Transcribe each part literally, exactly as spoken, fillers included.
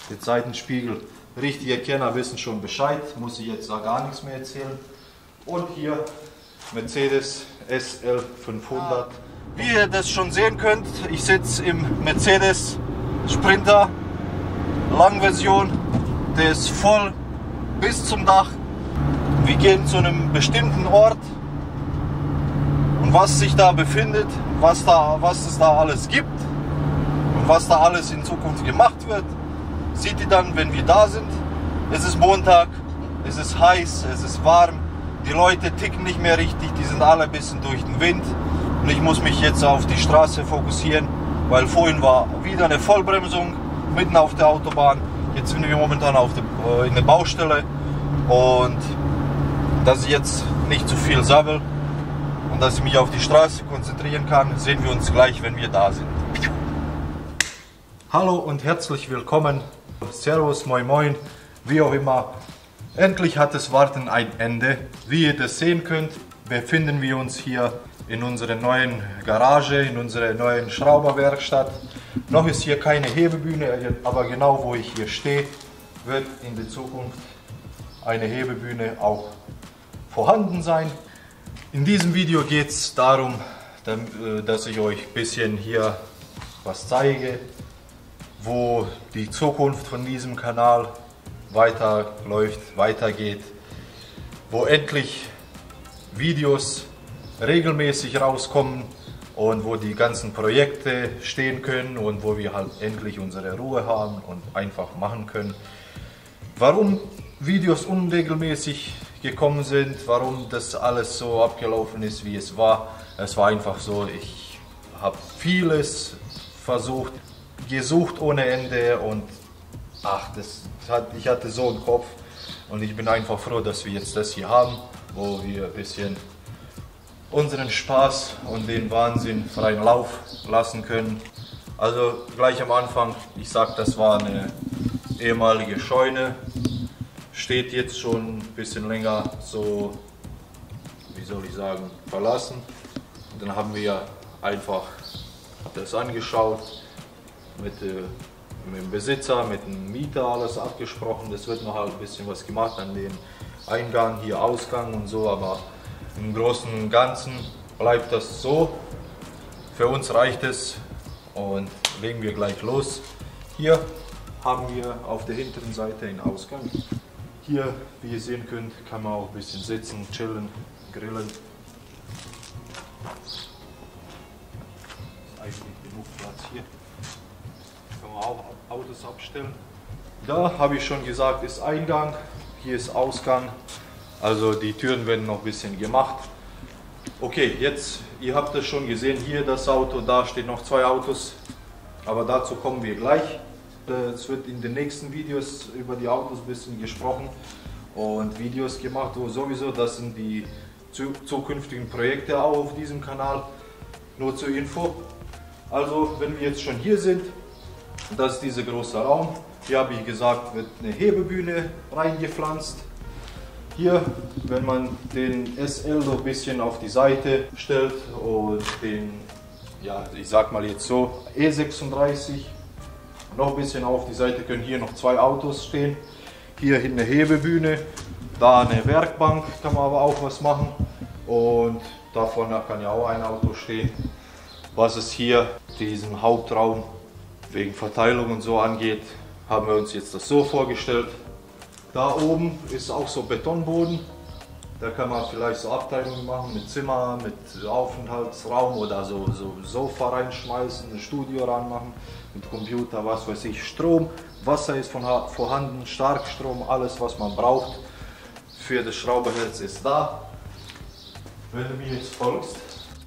den Seitenspiegel. Richtige Kenner wissen schon Bescheid, muss ich jetzt da gar nichts mehr erzählen. Und hier Mercedes S L fünfhundert. Wie ihr das schon sehen könnt, ich sitze im Mercedes Sprinter Langversion. Der ist voll bis zum Dach. Wir gehen zu einem bestimmten Ort. Und was sich da befindet, was, da, was es da alles gibt und was da alles in Zukunft gemacht wird, seht ihr dann, wenn wir da sind. Es ist Montag, es ist heiß, es ist warm. Die Leute ticken nicht mehr richtig, die sind alle ein bisschen durch den Wind. Und ich muss mich jetzt auf die Straße fokussieren, weil vorhin war wieder eine Vollbremsung mitten auf der Autobahn. Jetzt sind wir momentan auf der, äh, in der Baustelle und dass ich jetzt nicht zu viel sabbel und dass ich mich auf die Straße konzentrieren kann, sehen wir uns gleich, wenn wir da sind. Hallo und herzlich willkommen. Servus, moin moin, wie auch immer. Endlich hat das Warten ein Ende. Wie ihr das sehen könnt, befinden wir uns hier in unserer neuen Garage, in unserer neuen Schrauberwerkstatt. Noch ist hier keine Hebebühne, aber genau wo ich hier stehe, wird in der Zukunft eine Hebebühne auch vorhanden sein. In diesem Video geht es darum, dass ich euch ein bisschen hier was zeige, wo die Zukunft von diesem Kanal weiterläuft, weitergeht, wo endlich Videos regelmäßig rauskommen und wo die ganzen Projekte stehen können und wo wir halt endlich unsere Ruhe haben und einfach machen können. Warum Videos unregelmäßig gekommen sind, warum das alles so abgelaufen ist, wie es war, es war einfach so, ich habe vieles versucht, gesucht ohne Ende und ach, das hat, ich hatte so einen Kopf und ich bin einfach froh, dass wir jetzt das hier haben, wo wir ein bisschen unseren Spaß und den Wahnsinn freien Lauf lassen können. Also gleich am Anfang, ich sag, das war eine ehemalige Scheune, steht jetzt schon ein bisschen länger so, wie soll ich sagen, verlassen. Und dann haben wir einfach das angeschaut, mit, äh, mit dem Besitzer, mit dem Mieter alles abgesprochen. Das wird noch halt ein bisschen was gemacht an dem Eingang, hier Ausgang und so, aber im Großen und Ganzen bleibt das so. Für uns reicht es und legen wir gleich los. Hier haben wir auf der hinteren Seite einen Ausgang. Hier, wie ihr sehen könnt, kann man auch ein bisschen sitzen, chillen, grillen. Ist eigentlich genug Platz hier. Kann man auch Autos abstellen. Da habe ich schon gesagt, ist Eingang, hier ist Ausgang. Also die Türen werden noch ein bisschen gemacht. Okay, jetzt, ihr habt es schon gesehen, hier das Auto, da stehen noch zwei Autos. Aber dazu kommen wir gleich. Es wird in den nächsten Videos über die Autos ein bisschen gesprochen und Videos gemacht, wo sowieso, das sind die zukünftigen Projekte auch auf diesem Kanal. Nur zur Info. Also, wenn wir jetzt schon hier sind, das ist dieser große Raum. Hier habe ich gesagt, wird eine Hebebühne reingepflanzt. Hier, wenn man den S L so ein bisschen auf die Seite stellt und den, ja, ich sag mal jetzt so, E sechsunddreißig noch ein bisschen auf die Seite, können hier noch zwei Autos stehen. Hier hinten eine Hebebühne, da eine Werkbank, kann man aber auch was machen. Und da vorne kann ja auch ein Auto stehen. Was es hier, diesen Hauptraum wegen Verteilung und so angeht, haben wir uns jetzt das so vorgestellt. Da oben ist auch so Betonboden, da kann man vielleicht so Abteilungen machen mit Zimmer, mit Aufenthaltsraum oder so, so Sofa reinschmeißen, ein Studio ranmachen, mit Computer, was weiß ich, Strom, Wasser ist von, vorhanden, Starkstrom, alles was man braucht für das Schrauberherz ist da. Wenn du mir jetzt folgst,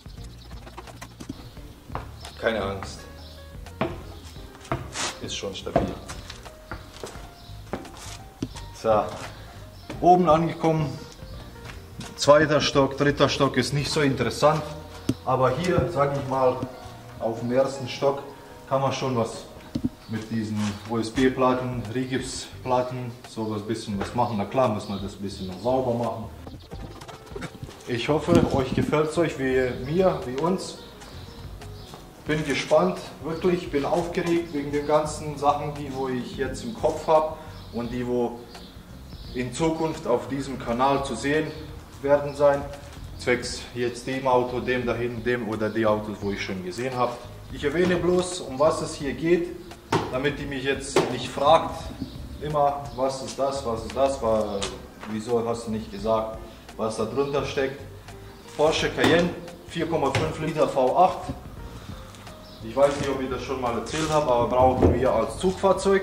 keine Angst, ist schon stabil. So, oben angekommen, zweiter Stock, dritter Stock ist nicht so interessant, aber hier, sage ich mal, auf dem ersten Stock kann man schon was mit diesen U S B-Platten, Rigipsplatten, so was bisschen was machen. Na klar, muss man das ein bisschen noch sauber machen. Ich hoffe, euch gefällt es euch wie mir, wie uns. bin gespannt, wirklich, bin aufgeregt wegen den ganzen Sachen, die wo ich jetzt im Kopf habe und die wo in Zukunft auf diesem Kanal zu sehen werden sein. Zwecks jetzt dem Auto, dem dahin, dem oder die Autos, wo ich schon gesehen habe. Ich erwähne bloß, um was es hier geht, damit ihr mich jetzt nicht fragt, immer, was ist das, was ist das, war, wieso hast du nicht gesagt, was da drunter steckt. Porsche Cayenne, vier Komma fünf Liter V acht. Ich weiß nicht, ob ich das schon mal erzählt habe, aber brauchen wir als Zugfahrzeug.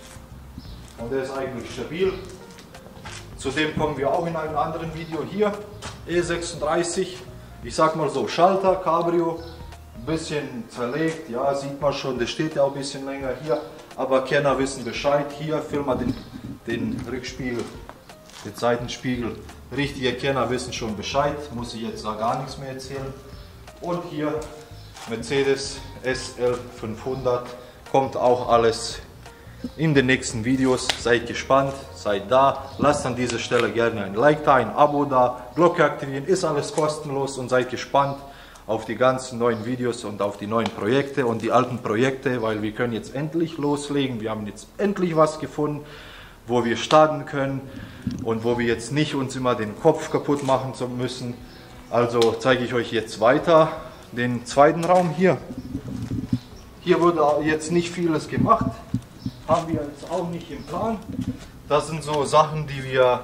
Und der ist eigentlich stabil. Zudem kommen wir auch in einem anderen Video hier. E sechsunddreißig, ich sag mal so, Schalter, Cabrio, ein bisschen zerlegt, ja, sieht man schon, der steht ja auch ein bisschen länger hier, aber Kenner wissen Bescheid. Hier, film mal den, den Rückspiegel, den Seitenspiegel. Richtige Kenner wissen schon Bescheid, muss ich jetzt da gar nichts mehr erzählen. Und hier Mercedes S L fünfhundert, kommt auch alles in den nächsten Videos. Seid gespannt, seid da. Lasst an dieser Stelle gerne ein Like da, ein Abo da, Glocke aktivieren, ist alles kostenlos und seid gespannt auf die ganzen neuen Videos und auf die neuen Projekte und die alten Projekte, weil wir können jetzt endlich loslegen. Wir haben jetzt endlich was gefunden, wo wir starten können und wo wir jetzt nicht uns immer den Kopf kaputt machen müssen. Also zeige ich euch jetzt weiter den zweiten Raum hier. Hier wurde jetzt nicht vieles gemacht. Haben wir jetzt auch nicht im Plan. Das sind so Sachen, die wir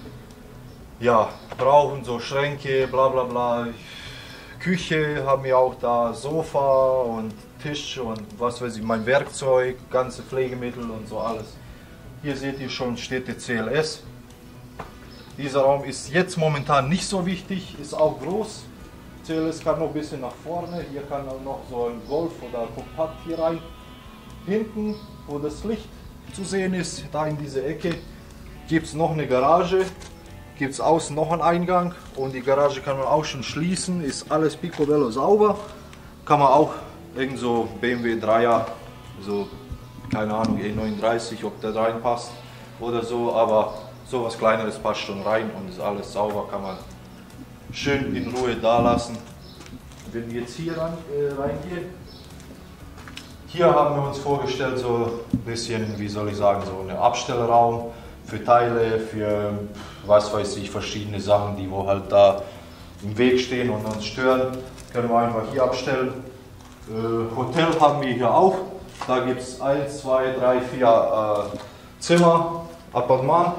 ja, brauchen, so Schränke, bla bla bla. Küche haben wir auch da, Sofa und Tisch und was weiß ich, mein Werkzeug, ganze Pflegemittel und so alles. Hier seht ihr schon, steht der C L S. Dieser Raum ist jetzt momentan nicht so wichtig, ist auch groß. C L S kann noch ein bisschen nach vorne, hier kann auch noch so ein Golf oder Kompakt hier rein. Hinten, wo das Licht zu sehen ist, da in dieser Ecke, gibt es noch eine Garage, gibt es außen noch einen Eingang und die Garage kann man auch schon schließen, ist alles picobello sauber, kann man auch irgend so B M W Dreier, so keine Ahnung, E neununddreißig, ob der reinpasst oder so, aber sowas Kleineres passt schon rein und ist alles sauber, kann man schön in Ruhe da lassen. Wenn wir jetzt hier rein, äh, reingehen, hier haben wir uns vorgestellt, so ein bisschen, wie soll ich sagen, so ein Abstellraum für Teile, für was weiß ich, verschiedene Sachen, die wo halt da im Weg stehen und uns stören, können wir einfach hier abstellen. Äh, Hotel haben wir hier auch, da gibt es eins, zwei, drei, vier äh, Zimmer, Appartement,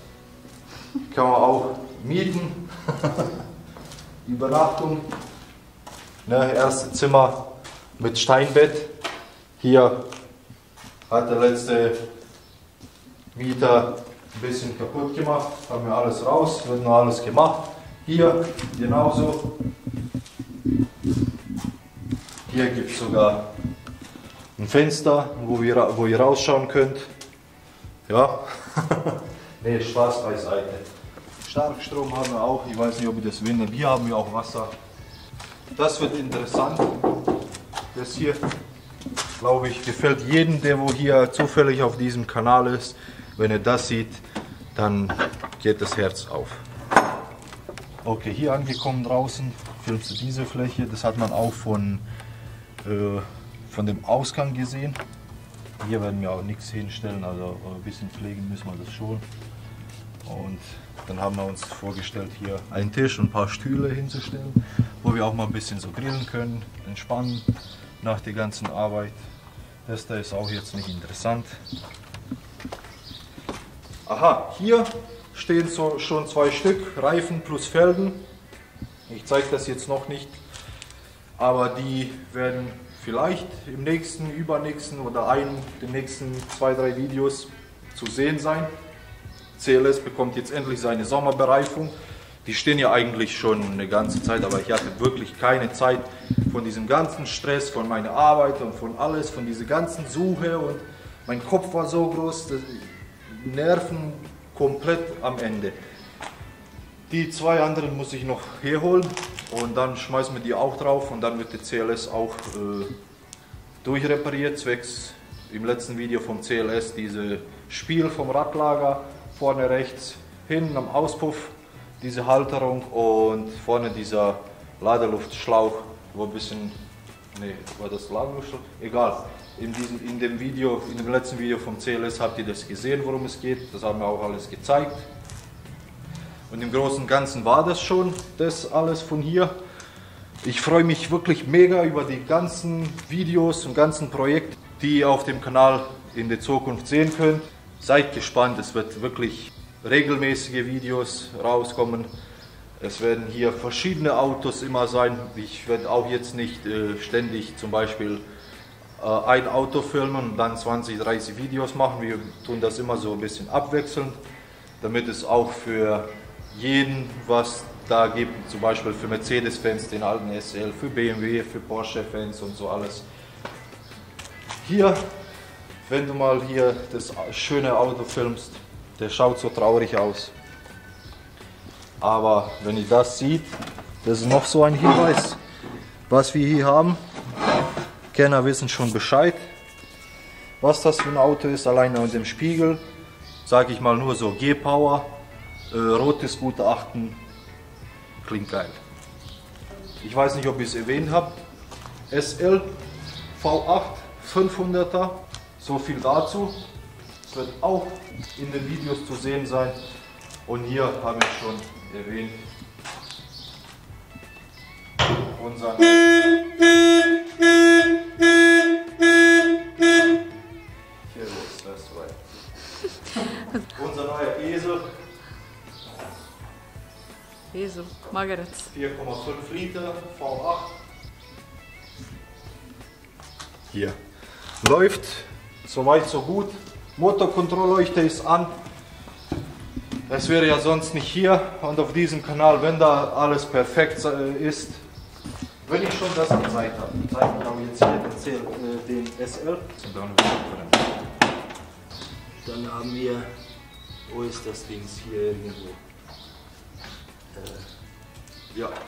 kann man auch mieten, Übernachtung, ne, erste Zimmer mit Steinbett. Hier hat der letzte Mieter ein bisschen kaputt gemacht, haben wir alles raus, wird noch alles gemacht. Hier genauso. Hier gibt es sogar ein Fenster, wo, wir, wo ihr rausschauen könnt. Ja, nee, Spaß beiseite. Starkstrom haben wir auch, ich weiß nicht, ob ihr das windet. Hier haben wir auch Wasser. Das wird interessant. Das hier, glaube ich, gefällt jedem, der wo hier zufällig auf diesem Kanal ist. Wenn er das sieht, dann geht das Herz auf. Okay, hier angekommen draußen, filmst du diese Fläche. Das hat man auch von, äh, von dem Ausgang gesehen. Hier werden wir auch nichts hinstellen, also ein bisschen pflegen müssen wir das schon. Und dann haben wir uns vorgestellt, hier einen Tisch und ein paar Stühle hinzustellen, wo wir auch mal ein bisschen so grillen können, entspannen nach der ganzen Arbeit. Das da ist auch jetzt nicht interessant. Aha, hier stehen so schon zwei Stück Reifen plus Felgen. Ich zeige das jetzt noch nicht, aber die werden vielleicht im nächsten, übernächsten oder einem der nächsten zwei, drei Videos zu sehen sein. C L S bekommt jetzt endlich seine Sommerbereifung. Die stehen ja eigentlich schon eine ganze Zeit, aber ich hatte wirklich keine Zeit von diesem ganzen Stress, von meiner Arbeit und von alles, von dieser ganzen Suche, und mein Kopf war so groß, die Nerven komplett am Ende. Die zwei anderen muss ich noch herholen und dann schmeißen wir die auch drauf und dann wird der C L S auch äh, durchrepariert, zwecks im letzten Video vom C L S dieses Spiel vom Radlager, vorne rechts, hinten am Auspuff diese Halterung und vorne dieser Ladeluftschlauch, wo ein bisschen Nee, war das Lager schon? Egal. In, diesem, in dem Video, in dem letzten Video vom C L S habt ihr das gesehen, worum es geht. Das haben wir auch alles gezeigt. Und im Großen und Ganzen war das schon, das alles von hier. Ich freue mich wirklich mega über die ganzen Videos und ganzen Projekte, die ihr auf dem Kanal in der Zukunft sehen könnt. Seid gespannt, es wird wirklich regelmäßige Videos rauskommen. Es werden hier verschiedene Autos immer sein. Ich werde auch jetzt nicht äh, ständig zum Beispiel äh, ein Auto filmen und dann zwanzig, dreißig Videos machen. Wir tun das immer so ein bisschen abwechselnd, damit es auch für jeden was da gibt. Zum Beispiel für Mercedes-Fans den alten S L, für B M W, für Porsche-Fans und so alles. Hier, wenn du mal hier das schöne Auto filmst, der schaut so traurig aus. Aber wenn ihr das seht, das ist noch so ein Hinweis, was wir hier haben. Kenner wissen schon Bescheid, was das für ein Auto ist. Alleine an dem Spiegel, sage ich mal nur so G-Power, äh, rotes Gutachten, klingt geil. Ich weiß nicht, ob ich es erwähnt habe. S L V acht fünfhunderter, so viel dazu. Es wird auch in den Videos zu sehen sein. Und hier habe ich schon erwähnt, unser unser neuer Esel. Esel, Margaret. vier Komma fünf Liter V acht. Hier. Läuft soweit so gut. Motorkontrollleuchte ist an. Es wäre ja sonst nicht hier und auf diesem Kanal, wenn da alles perfekt ist. Wenn ich schon das gezeigt habe, zeige ich auch jetzt hier den, C L, äh, den S L. Dann haben wir, wo ist das Ding hier irgendwo? Äh, ja.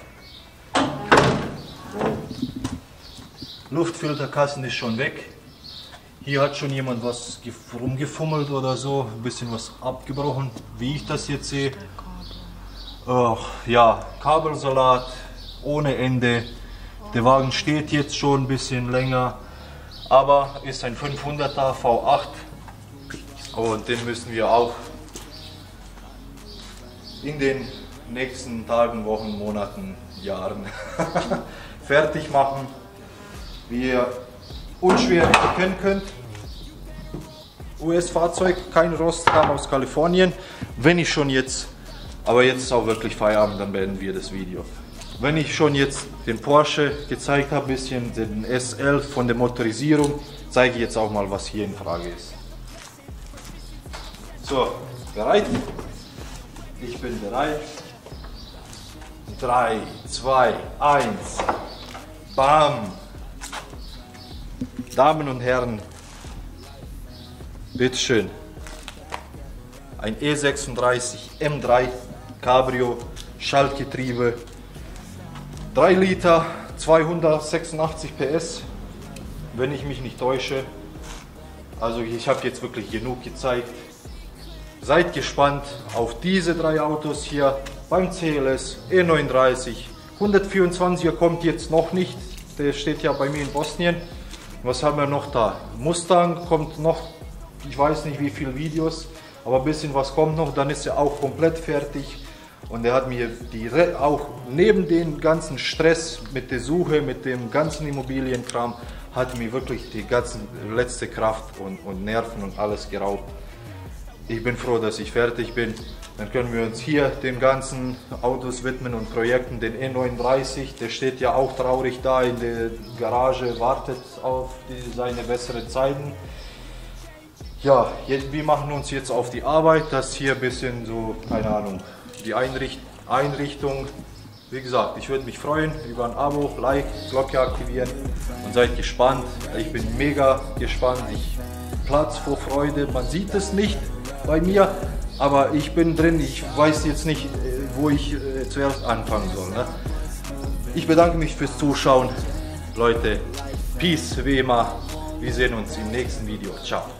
Luftfilterkasten ist schon weg. Hier hat schon jemand was rumgefummelt oder so, ein bisschen was abgebrochen, wie ich das jetzt sehe. Oh, ja, Kabelsalat ohne Ende. Der Wagen steht jetzt schon ein bisschen länger, aber ist ein fünfhunderter V acht und den müssen wir auch in den nächsten Tagen, Wochen, Monaten, Jahren fertig machen. Wie ihr unschwer erkennen könnt, U S-Fahrzeug, kein Rost, kam aus Kalifornien. Wenn ich schon jetzt, aber jetzt ist auch wirklich Feierabend, dann beenden wir das Video. Wenn ich schon jetzt den Porsche gezeigt habe, bisschen den S L von der Motorisierung, zeige ich jetzt auch mal, was hier in Frage ist. So, bereit? Ich bin bereit. drei, zwei, eins, bam! Damen und Herren, bitteschön, ein E sechsunddreißig M drei Cabrio, Schaltgetriebe, drei Liter, zweihundertsechsundachtzig P S, wenn ich mich nicht täusche. Also ich habe jetzt wirklich genug gezeigt. Seid gespannt auf diese drei Autos hier beim C L S E neununddreißig. hundertvierundzwanziger kommt jetzt noch nicht, der steht ja bei mir in Bosnien. Was haben wir noch da? Mustang kommt noch, ich weiß nicht wie viele Videos, aber ein bisschen was kommt noch, dann ist er auch komplett fertig. Und er hat mir die, auch neben dem ganzen Stress mit der Suche, mit dem ganzen Immobilienkram, hat mir wirklich die ganze letzte Kraft und, und Nerven und alles geraubt. Ich bin froh, dass ich fertig bin. Dann können wir uns hier den ganzen Autos widmen und Projekten. Den E neununddreißig, der steht ja auch traurig da in der Garage, wartet auf die, seine besseren Zeiten. Ja, jetzt, wir machen uns jetzt auf die Arbeit, das hier ein bisschen so, keine Ahnung, die Einricht Einrichtung. Wie gesagt, ich würde mich freuen über ein Abo, Like, Glocke aktivieren und seid gespannt. Ich bin mega gespannt. Ich platz vor Freude. Man sieht es nicht bei mir, aber ich bin drin. Ich weiß jetzt nicht, wo ich äh, zuerst anfangen soll. Ne? Ich bedanke mich fürs Zuschauen. Leute, Peace wie immer. Wir sehen uns im nächsten Video. Ciao.